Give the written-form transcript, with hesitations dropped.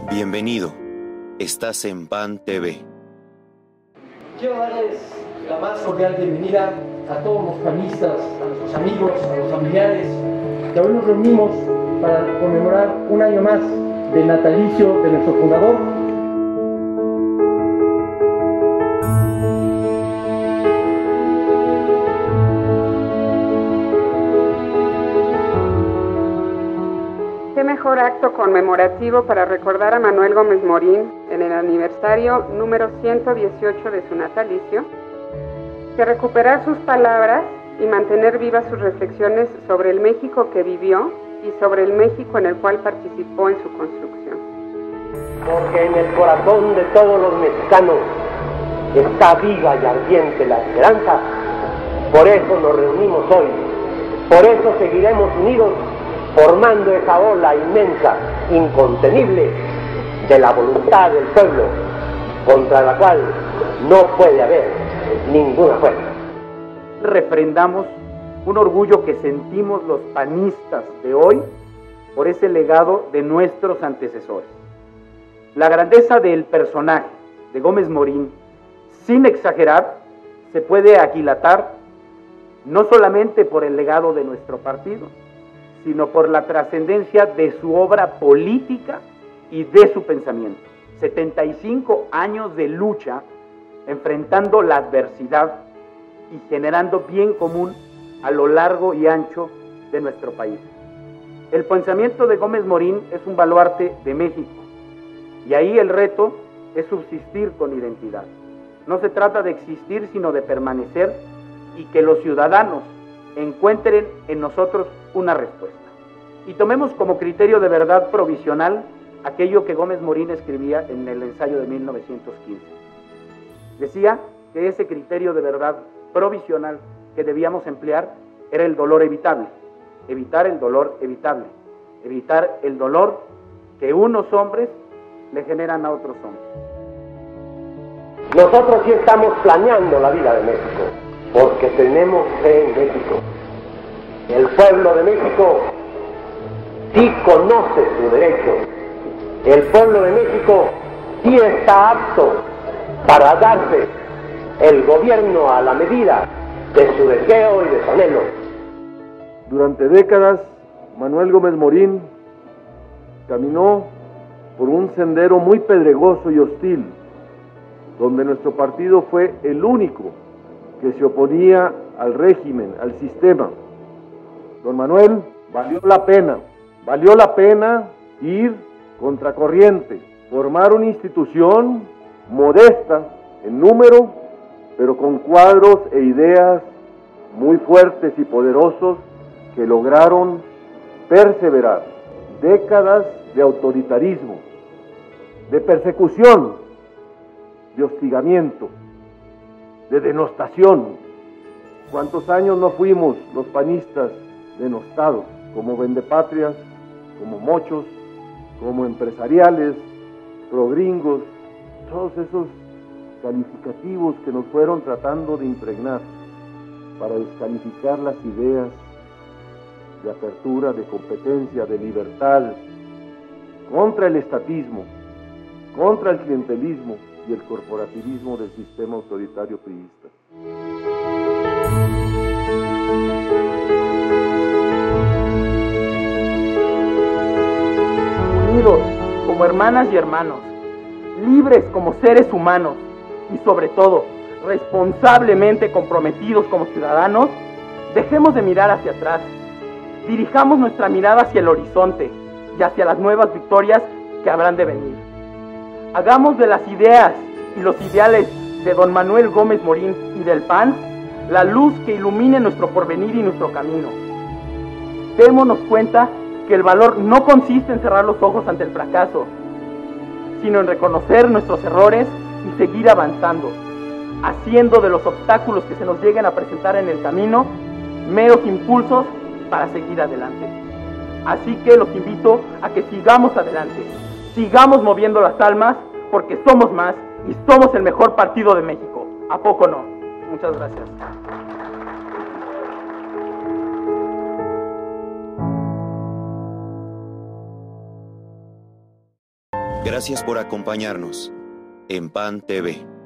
Bienvenido, estás en PAN TV. Quiero darles la más cordial bienvenida a todos los panistas, a nuestros amigos, a los familiares, que hoy nos reunimos para conmemorar un año más del natalicio de nuestro fundador. Qué mejor acto conmemorativo para recordar a Manuel Gómez Morín en el aniversario número 118 de su natalicio, que recuperar sus palabras y mantener vivas sus reflexiones sobre el México que vivió y sobre el México en el cual participó en su construcción. Porque en el corazón de todos los mexicanos está viva y ardiente la esperanza. Por eso nos reunimos hoy, por eso seguiremos unidos, formando esa ola inmensa, incontenible, de la voluntad del pueblo, contra la cual no puede haber ninguna fuerza. Refrendamos un orgullo que sentimos los panistas de hoy por ese legado de nuestros antecesores. La grandeza del personaje de Gómez Morín, sin exagerar, se puede aquilatar no solamente por el legado de nuestro partido, sino por la trascendencia de su obra política y de su pensamiento. 75 años de lucha, enfrentando la adversidad y generando bien común a lo largo y ancho de nuestro país. El pensamiento de Gómez Morín es un baluarte de México, y ahí el reto es subsistir con identidad. No se trata de existir, sino de permanecer, y que los ciudadanos encuentren en nosotros una respuesta. Y tomemos como criterio de verdad provisional aquello que Gómez Morín escribía en el ensayo de 1915. Decía que ese criterio de verdad provisional que debíamos emplear era el dolor evitable, evitar el dolor evitable, evitar el dolor que unos hombres le generan a otros hombres. Nosotros sí estamos planeando la vida de México, porque tenemos fe en México. El pueblo de México sí conoce su derecho. El pueblo de México sí está apto para darse el gobierno a la medida de su deseo y de su anhelo. Durante décadas, Manuel Gómez Morín caminó por un sendero muy pedregoso y hostil, donde nuestro partido fue el único que se oponía al régimen, al sistema. Don Manuel, valió la pena ir contracorriente, formar una institución modesta en número, pero con cuadros e ideas muy fuertes y poderosos que lograron perseverar. Décadas de autoritarismo, de persecución, de hostigamiento, de denostación. ¿Cuántos años no fuimos los panistas denostados como vendepatrias, como mochos, como empresariales, progringos, todos esos calificativos que nos fueron tratando de impregnar para descalificar las ideas de apertura, de competencia, de libertad, contra el estatismo, contra el clientelismo y el corporativismo del sistema autoritario priista? Unidos como hermanas y hermanos, libres como seres humanos y sobre todo responsablemente comprometidos como ciudadanos, dejemos de mirar hacia atrás, dirijamos nuestra mirada hacia el horizonte y hacia las nuevas victorias que habrán de venir. Hagamos de las ideas y los ideales de don Manuel Gómez Morín y del PAN la luz que ilumine nuestro porvenir y nuestro camino. Démonos cuenta que el valor no consiste en cerrar los ojos ante el fracaso, sino en reconocer nuestros errores y seguir avanzando, haciendo de los obstáculos que se nos lleguen a presentar en el camino meros impulsos para seguir adelante. Así que los invito a que sigamos adelante, sigamos moviendo las almas, porque somos más y somos el mejor partido de México. ¿A poco no? Muchas gracias. Gracias por acompañarnos en PAN TV.